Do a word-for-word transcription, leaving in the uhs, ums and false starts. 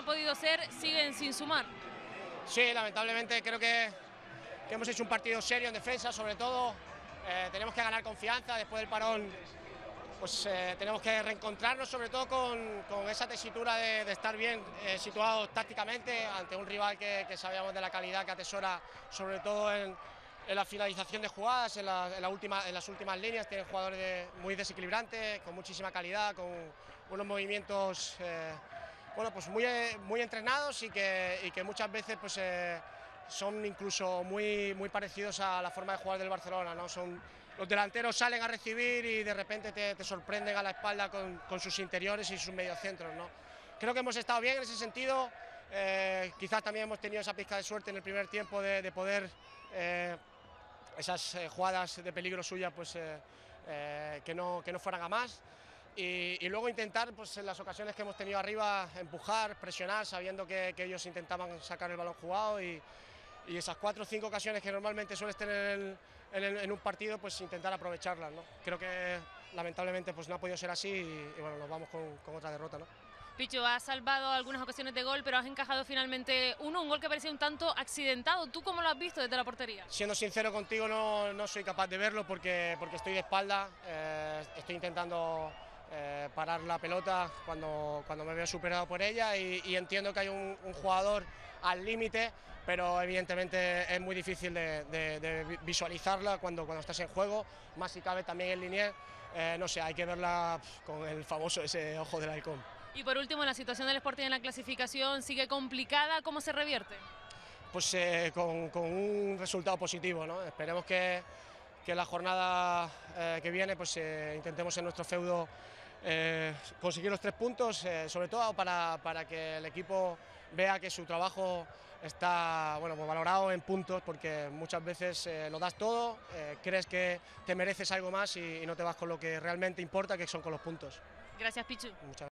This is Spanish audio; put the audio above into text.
ha podido ser, siguen sin sumar. Sí, lamentablemente creo que, que hemos hecho un partido serio en defensa, sobre todo. Eh, tenemos que ganar confianza después del parón. Pues eh, tenemos que reencontrarnos sobre todo con, con esa tesitura de, de estar bien eh, situados tácticamente ante un rival que, que sabíamos de la calidad que atesora, sobre todo en, en la finalización de jugadas, en, la, en, la última, en las últimas líneas. Tienen jugadores de, muy desequilibrantes, con muchísima calidad, con unos movimientos eh, bueno, pues muy, muy entrenados y que, y que muchas veces pues, eh, son incluso muy, muy parecidos a la forma de jugar del Barcelona, ¿no? Son, los delanteros salen a recibir y de repente te, te sorprenden a la espalda con, con sus interiores y sus mediocentros, ¿no? Creo que hemos estado bien en ese sentido, eh, quizás también hemos tenido esa pizca de suerte en el primer tiempo de, de poder, eh, esas eh, jugadas de peligro suyas, pues eh, eh, que, no, que no fueran a más. Y, y luego intentar, pues en las ocasiones que hemos tenido arriba, empujar, presionar, sabiendo que, que ellos intentaban sacar el balón jugado y, y esas cuatro o cinco ocasiones que normalmente sueles tener en, en, en un partido, pues intentar aprovecharlas, ¿no? Creo que lamentablemente pues no ha podido ser así y, y bueno, nos vamos con, con otra derrota, ¿no? Pichu, has salvado algunas ocasiones de gol, pero has encajado finalmente uno, un gol que parecía un tanto accidentado. ¿Tú cómo lo has visto desde la portería? Siendo sincero contigo, no, no soy capaz de verlo porque, porque estoy de espalda, eh, estoy intentando Eh, parar la pelota cuando, cuando me veo superado por ella y, y entiendo que hay un, un jugador al límite, pero evidentemente es muy difícil de, de, de visualizarla cuando, cuando estás en juego, más si cabe también en línea, eh, no sé, hay que verla con el famoso ese ojo del halcón. Y por último, la situación del Sporting en la clasificación sigue complicada, ¿cómo se revierte? Pues eh, con, con un resultado positivo, ¿no? Esperemos que, que la jornada eh, que viene pues eh, intentemos en nuestro feudo eh, conseguir los tres puntos, eh, sobre todo para, para que el equipo vea que su trabajo está bueno, pues valorado en puntos, porque muchas veces eh, lo das todo, eh, crees que te mereces algo más y, y no te vas con lo que realmente importa, que son con los puntos. Gracias, Pichu. Muchas